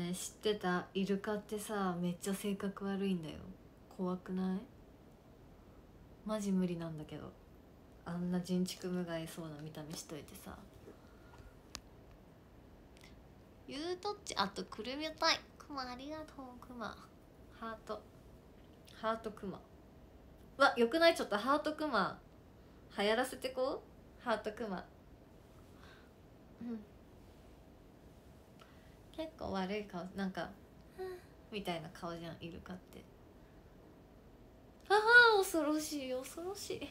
ねえ、知ってた？イルカってさめっちゃ性格悪いんだよ。怖くない？マジ無理なんだけど、あんな人畜無害そうな見た目しといてさ。ユートッチ、あとくるみたい。クマありがとう。クマハート、ハートクマ。わ、よくない？ちょっとハートクマ流行らせてこう。ハートクマ、結構悪い顔、なんかみたいな顔じゃんイルカって。ああ恐ろしい恐ろしい。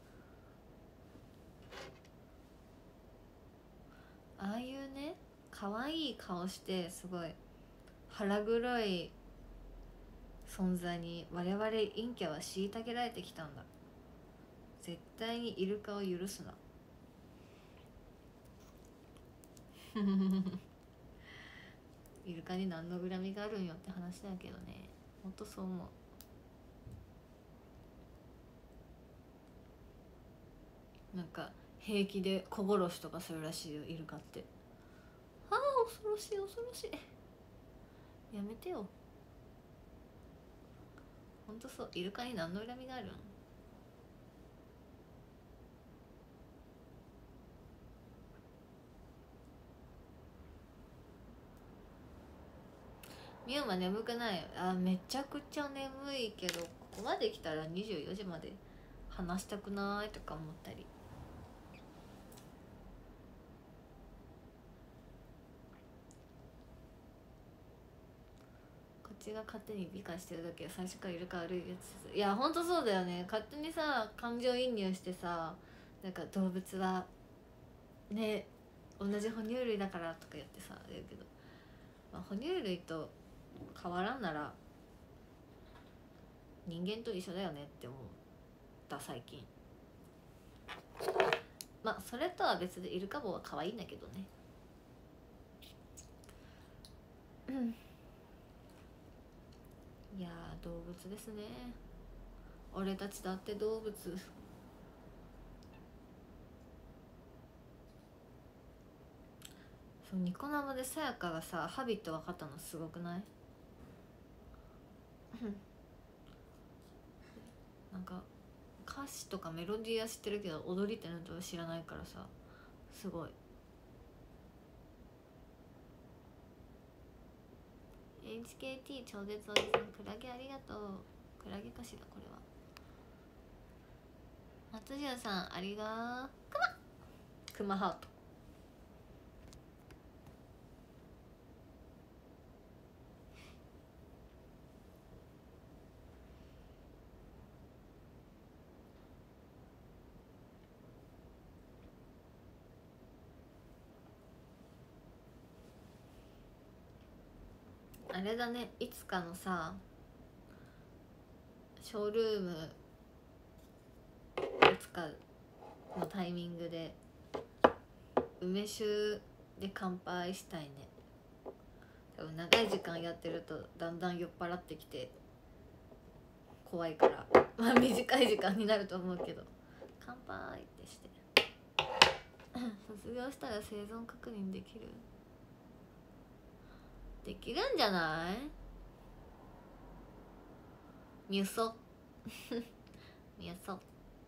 ああいうね可愛い顔してすごい腹黒い存在に我々陰キャは虐げられてきたんだ。絶対にイルカを許すな。イルカに何の恨みがあるんよって話だけどね。ほんとそう思う。なんか平気で子殺しとかするらしいよイルカって。ああ恐ろしい恐ろしい。やめてよ。ほんとそう。イルカに何の恨みがあるん？ミュウマ眠くない？あ、めちゃくちゃ眠いけど、ここまで来たら24時まで話したくないとか思ったり。こっちが勝手に美化してるだけで最初からイルカ悪いやつ。いやほんとそうだよね。勝手にさ感情移入してさ、なんか動物はね同じ哺乳類だからとか言ってさ言うけど、まあ、哺乳類と変わらんなら人間と一緒だよねって思った最近。まあそれとは別でイルカ棒は可愛いんだけどね。いや動物ですね。俺たちだって動物。そう、ニコ生でさやかがさハビット分かったのすごくない？なんか歌詞とかメロディーは知ってるけど踊りってのとは知らないからさ、すごい。HKT 超絶おじさん、クラゲありがとう。クラゲかしらこれは。松潤さんありがクマクマハート。あれだね、いつかのさショールーム、いつかのタイミングで梅酒で乾杯したいね。多分長い時間やってるとだんだん酔っ払ってきて怖いからまあ短い時間になると思うけど、乾杯ってして卒業したら生存確認できる？できるんじゃない？ミュソミュソ。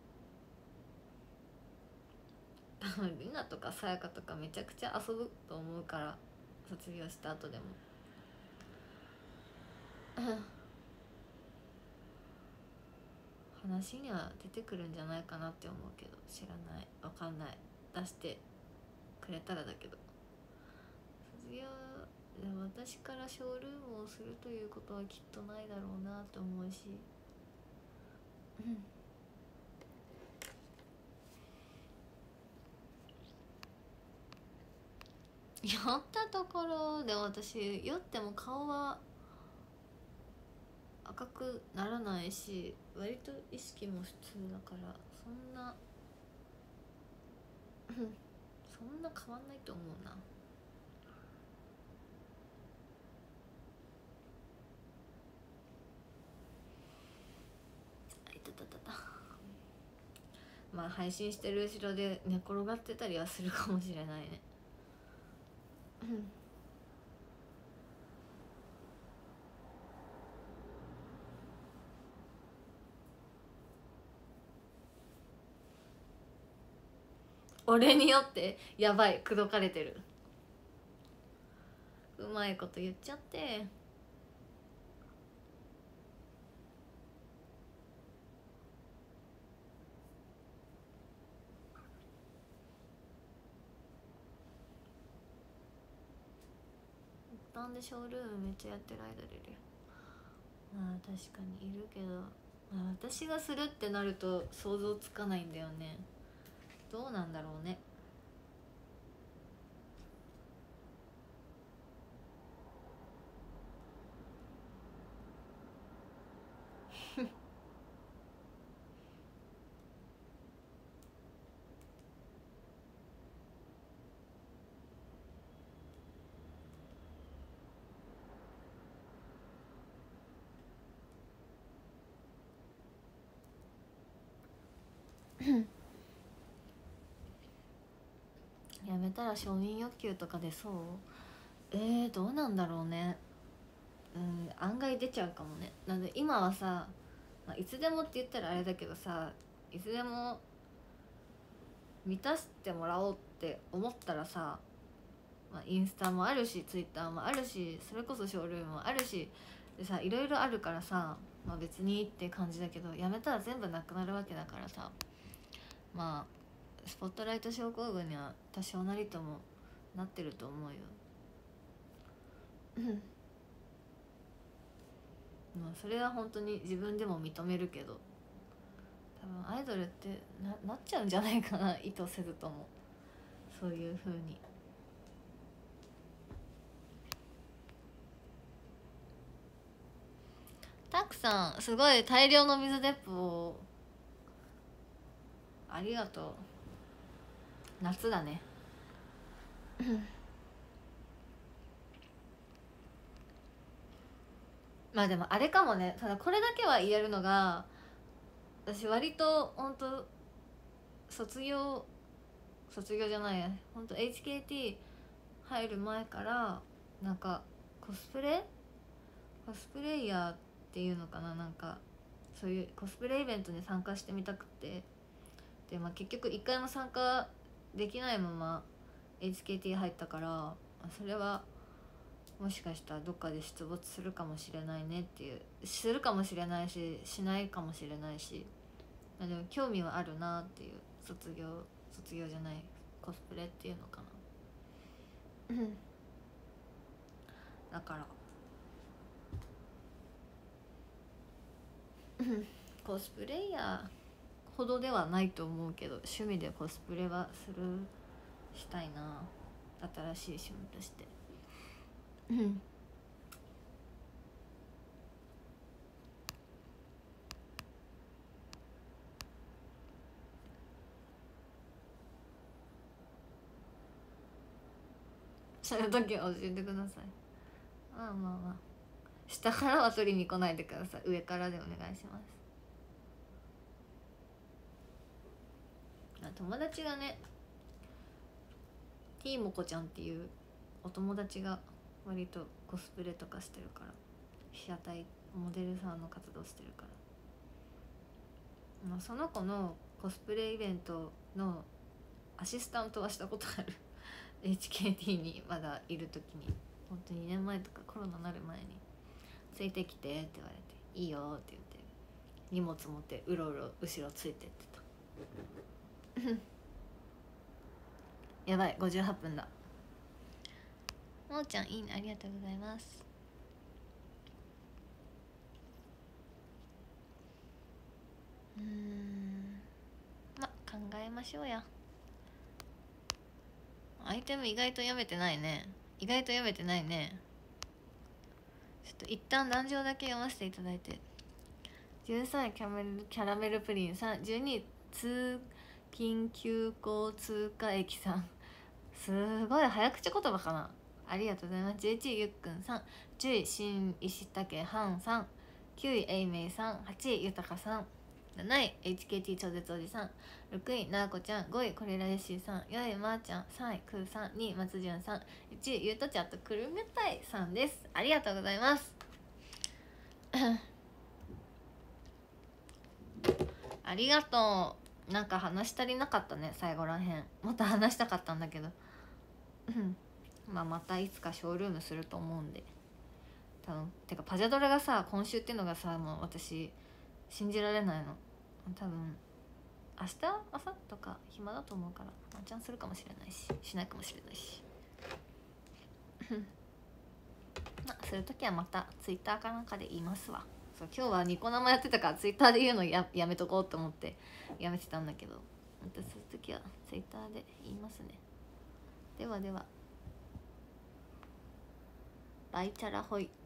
多分リナとかさやかとかめちゃくちゃ遊ぶと思うから、卒業した後でも話には出てくるんじゃないかなって思うけど、知らない、わかんない。出してくれたらだけど。卒業で私からショールームをするということはきっとないだろうなと思うし、酔ったところで私酔っても顔は赤くならないし、割と意識も普通だからそんなそんな変わんないと思うな。あいたたたた。まあ配信してる後ろで寝転がってたりはするかもしれないね。 俺によってやばい口説かれてる。うまいこと言っちゃって。なんでショールームめっちゃやってるアイドルいるよ。まあ確かにいるけど、まあ、私がするってなると想像つかないんだよね。どうなんだろうね。やめたら承認欲求とか出そう。どうなんだろうね。案外出ちゃうかもね。なんで今はさ、まあ、いつでもって言ったらあれだけどさ、いつでも満たしてもらおうって思ったらさ、まあ、インスタもあるしツイッターもあるし、それこそショールームもあるしでさ、いろいろあるからさ、まあ、別にって感じだけど、やめたら全部なくなるわけだからさ、まあスポットライト症候群には多少なりともなってると思うよ。まあそれは本当に自分でも認めるけど、多分アイドルってなっちゃうんじゃないかな、意図せずとも。そういう風に。たくさんすごい大量の水鉄砲をありがとう。夏だね。まあでもあれかもね。ただこれだけは言えるのが、私割と本当卒業じゃないや、本当 HKT 入る前からなんかコスプレイヤーっていうのかな、なんかそういうコスプレイベントに参加してみたくて、で、まあ、結局一回も参加できないまま HKT 入ったから、それはもしかしたらどっかで出没するかもしれないねっていう、するかもしれないししないかもしれないし、でも興味はあるなっていう。卒業じゃない、コスプレっていうのかな。だからコスプレイヤーほどではないと思うけど、趣味でコスプレはしたいな、新しい趣味として。その時は教えてください。まあまあまあ、下からは取りに来ないでください。上からでお願いします。友達がね、T もこちゃんっていうお友達が割とコスプレとかしてるから、被写体モデルさんの活動してるから、まあ、その子のコスプレイベントのアシスタントはしたことある。HKT にまだいる時に、本当に2年前とかコロナなる前についてきてって言われて、いいよって言って荷物持ってうろうろ後ろついてってた。やばい、58分だ。もーちゃんいいね、ありがとうございます。ま考えましょうや。アイテム意外と読めてないね。ちょっと一旦壇上だけ読ませていただいて。13位キャラメルプリンさん、12位通勤急行通過駅さん、すごい早口言葉かな、ありがとうございます。11位ゆっくんさん、10位新石竹はんさん、9位えいめいさん、8位ゆたかさん、7位 HKT 超絶おじさん、6位なーこちゃん、5位これらやしーさん、4位まーちゃん、3位くーさん、2位松潤さん、1位ゆうとちゃんとくるめたいさんです。ありがとうございます。ありがとなんか話し足りなかったね最後らへん。もっと話したかったんだけどまあまたいつかショールームすると思うんで、多分てかパジャドラがさ今週っていうのがさ、もう私信じられないの。多分明日明後日とか暇だと思うからワンチャンするかもしれないし、しないかもしれないしまあするときはまたツイッターかなんかで言いますわ。そう、今日はニコ生やってたからツイッターで言うのやめとこうと思ってやめてたんだけど、またそういうときはツイッターで言いますね。ではでは、バイチャラホイ。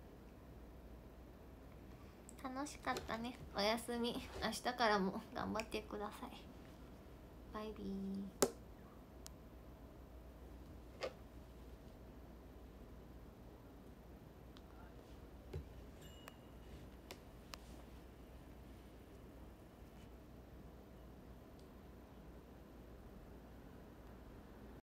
楽しかったね。おやすみ。明日からも頑張ってください。バイビー。